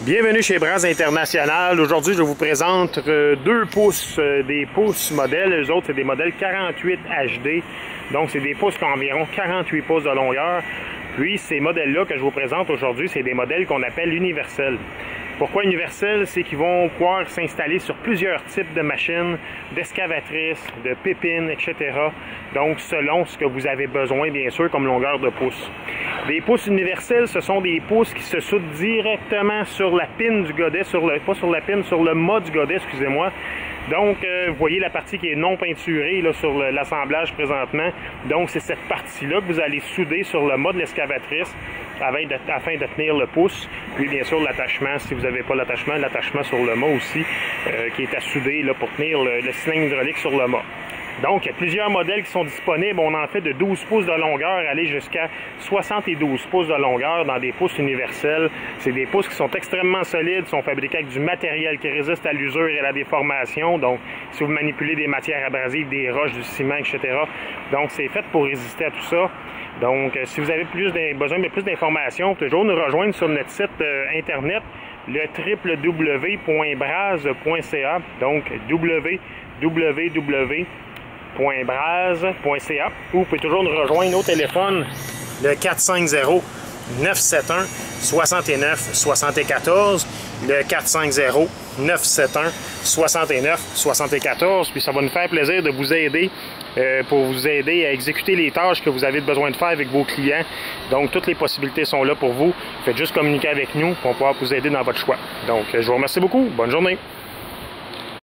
Bienvenue chez Bras International. Aujourd'hui, je vous présente 2 pouces, des pouces modèles. Les autres, c'est des modèles 48 HD. Donc, c'est des pouces qui ont environ 48 pouces de longueur. Puis, ces modèles-là que je vous présente aujourd'hui, c'est des modèles qu'on appelle universels. Pourquoi universels? C'est qu'ils vont pouvoir s'installer sur plusieurs types de machines, d'excavatrices, de pépines, etc. Donc, selon ce que vous avez besoin, bien sûr, comme longueur de pouce. Des pouces universels, ce sont des pouces qui se soudent directement sur la pine du godet, pas sur la pine, sur le mât du godet, excusez-moi. Donc, vous voyez la partie qui est non peinturée là, sur l'assemblage présentement. Donc, c'est cette partie-là que vous allez souder sur le mât de l'excavatrice afin de tenir le pouce. Puis, bien sûr, l'attachement, si vous n'avez pas l'attachement sur le mât aussi, qui est à souder là, pour tenir le cylindre hydraulique sur le mât. Donc, il y a plusieurs modèles qui sont disponibles. On en fait de 12 pouces de longueur, aller jusqu'à 72 pouces de longueur dans des pouces universels. C'est des pouces qui sont extrêmement solides, sont fabriqués avec du matériel qui résiste à l'usure et à la déformation. Donc, si vous manipulez des matières abrasives, des roches, du ciment, etc. Donc, c'est fait pour résister à tout ça. Donc, si vous avez besoin de plus d'informations, toujours nous rejoindre sur notre site internet, le www.braz.ca. Donc, www.braz.ca, ou vous pouvez toujours nous rejoindre au téléphone le 450-971-69-74, le 450-971-69-74, puis ça va nous faire plaisir de vous aider pour vous aider à exécuter les tâches que vous avez besoin de faire avec vos clients. Donc toutes les possibilités sont là pour vous. Faites juste communiquer avec nous, on va pouvoir vous aider dans votre choix. Donc je vous remercie beaucoup, bonne journée.